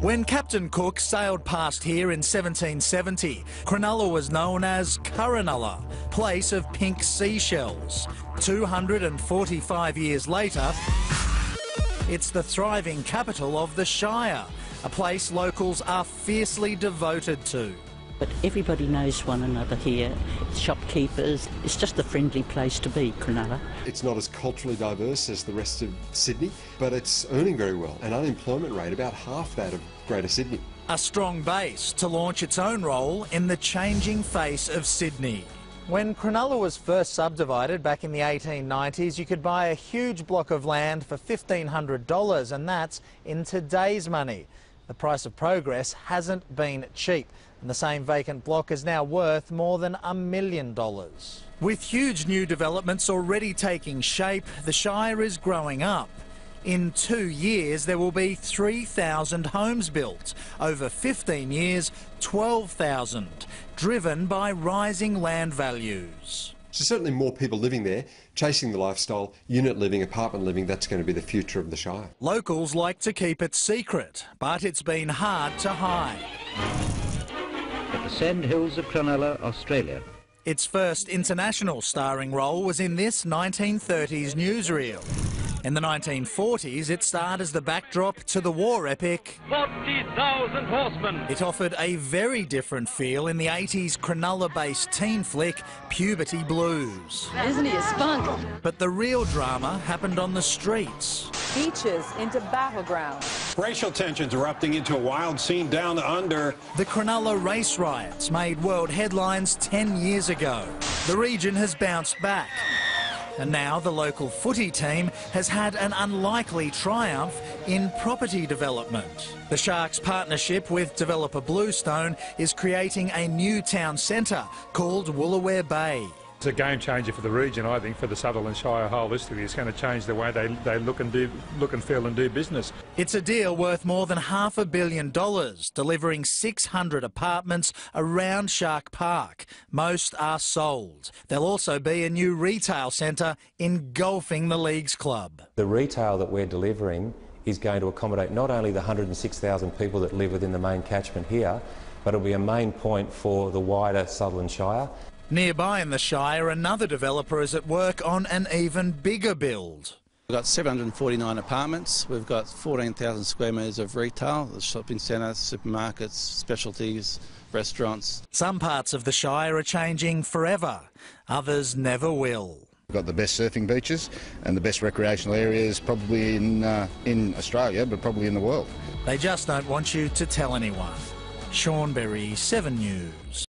When Captain Cook sailed past here in 1770, Cronulla was known as Curranulla, place of pink seashells. 245 years later, it's the thriving capital of the Shire, a place locals are fiercely devoted to. But everybody knows one another here, shopkeepers. It's just a friendly place to be, Cronulla. It's not as culturally diverse as the rest of Sydney, but it's earning very well. An unemployment rate about half that of Greater Sydney. A strong base to launch its own role in the changing face of Sydney. When Cronulla was first subdivided back in the 1890s, you could buy a huge block of land for $1,500, and that's in today's money. The price of progress hasn't been cheap, and the same vacant block is now worth more than $1 million. With huge new developments already taking shape, the Shire is growing up. In 2 years, there will be 3,000 homes built. Over 15 years, 12,000, driven by rising land values. So certainly more people living there, chasing the lifestyle, unit living, apartment living, that's going to be the future of the Shire. Locals like to keep it secret, but it's been hard to hide. At the Sand Hills of Cronulla, Australia. Its first international starring role was in this 1930s newsreel. In the 1940s, it starred as the backdrop to the war epic 40,000 horsemen. It offered a very different feel in the 80s Cronulla-based teen flick Puberty Blues. Isn't he a spunk? But the real drama happened on the streets. Beaches into battlegrounds. Racial tensions erupting into a wild scene down under. The Cronulla race riots made world headlines 10 years ago. The region has bounced back. And now the local footy team has had an unlikely triumph in property development. The Sharks' partnership with developer Bluestone is creating a new town centre called Woolooware Bay. It's a game changer for the region, I think, for the Sutherland Shire holistically. It's going to change the way they look and feel and do business. It's a deal worth more than $500 million, delivering 600 apartments around Shark Park. Most are sold. There'll also be a new retail centre engulfing the Leagues Club. The retail that we're delivering is going to accommodate not only the 106,000 people that live within the main catchment here, but it'll be a main point for the wider Sutherland Shire. Nearby in the Shire, another developer is at work on an even bigger build. We've got 749 apartments, we've got 14,000 square metres of retail, the shopping centres, supermarkets, specialties, restaurants. Some parts of the Shire are changing forever, others never will. We've got the best surfing beaches and the best recreational areas probably in Australia, but probably in the world. They just don't want you to tell anyone. Sean Berry, 7 News.